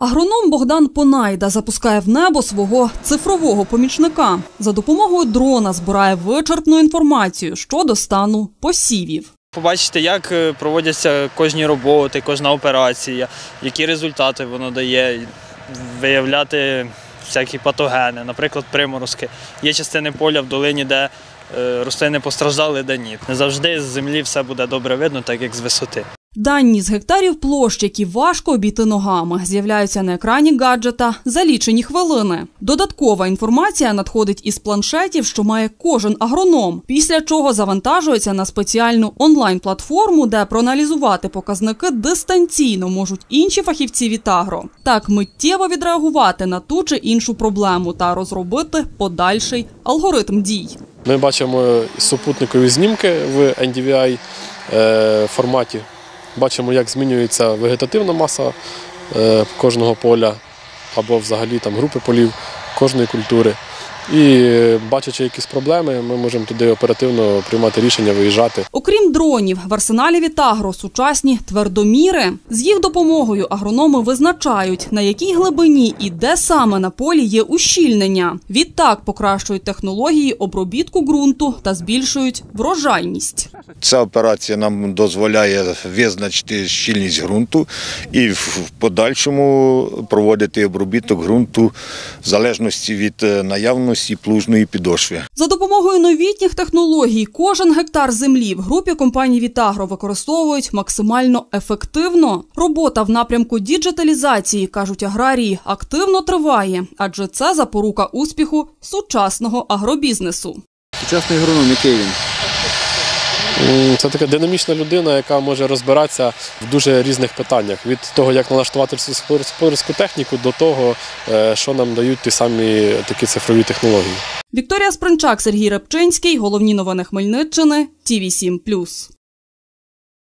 Агроном Богдан Понайда запускає в небо свого цифрового помічника. За допомогою дрона збирає вичерпну інформацію щодо стану посівів. Побачити, як проводяться кожні роботи, кожна операція, які результати воно дає, виявляти всякі патогени, наприклад, приморозки. Є частини поля в долині, де рослини постраждали, де ні. Не завжди з землі все буде добре видно, так як з висоти. Дані з гектарів площ, які важко обійти ногами, з'являються на екрані гаджета за лічені хвилини. Додаткова інформація надходить із планшетів, що має кожен агроном, після чого завантажується на спеціальну онлайн-платформу, де проаналізувати показники дистанційно можуть інші фахівці від Агро. Так миттєво відреагувати на ту чи іншу проблему та розробити подальший алгоритм дій. Ми бачимо супутникові знімки в NDVI форматі. Бачимо, як змінюється вегетативна маса кожного поля або взагалі групи полів кожної культури. І бачачи якісь проблеми, ми можемо туди оперативно приймати рішення, виїжджати. Окрім дронів, в арсеналі від Агро сучасні твердоміри. З їх допомогою агрономи визначають, на якій глибині і де саме на полі є ущільнення. Відтак покращують технології обробітку ґрунту та збільшують врожайність. Ця операція нам дозволяє визначити щільність ґрунту і в подальшому проводити обробіток ґрунту в залежності від наявності плужної підошви. За допомогою новітніх технологій кожен гектар землі в групі компаній від Агро використовують максимально ефективно. Робота в напрямку діджиталізації, кажуть аграрії, активно триває, адже це запорука успіху сучасного агробізнесу. Сучасний агроном, який він? Це така динамічна людина, яка може розбиратися в дуже різних питаннях. Від того, як налаштувати сільськогосподарську техніку, до того, що нам дають ті самі такі цифрові технології. Вікторія Спринчак, Сергій Репчинський. Головні новини Хмельниччини. ТІВІ 7+.